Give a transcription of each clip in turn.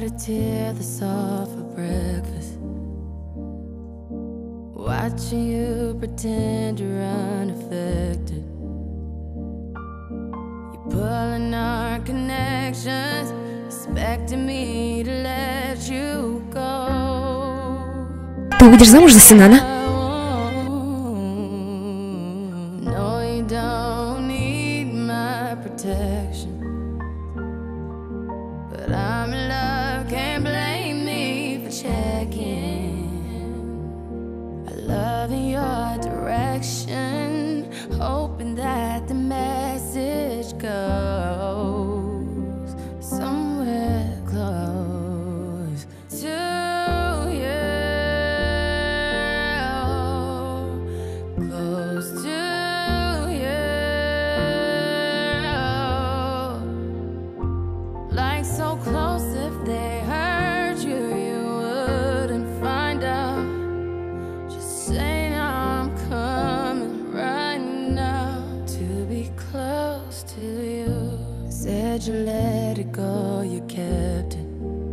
a tear that's all for breakfast. Watching you pretend you're unaffected. You're pulling our connections, expecting me to let you go. Ты выйдешь замуж за Синана? No, you don't need my protection. But I'm in love, can't blame me for checking. I love in your direction, hoping that the message goes somewhere close to you, close to you, like so close if they hurt you, you wouldn't find out. Just say I'm coming right now to be close to you. Said you let it go, you kept it.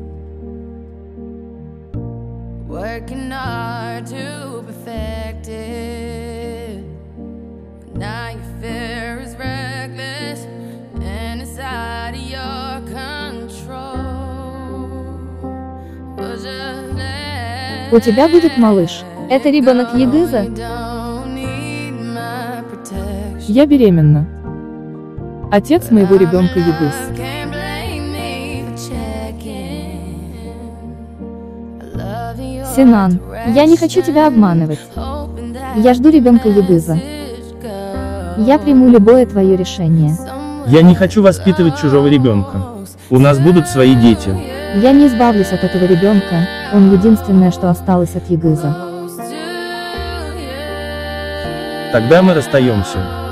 Working hard to perfect it. But now your fear is reckless and it's out of your control. Was just let У тебя будет малыш. Это ребенок Егыза? you don't need my protection. Я беременна. Отец моего ребенка Егыз. Can't blame me for checking. I love your Синан, я не хочу тебя обманывать. hoping that Я жду ребенка Егыза. message goes Я приму любое твое решение. Я не хочу воспитывать чужого ребенка. У нас будут свои дети. Я не избавлюсь от этого ребенка, он единственное, что осталось от Егыза. close to you. Тогда мы расстаемся.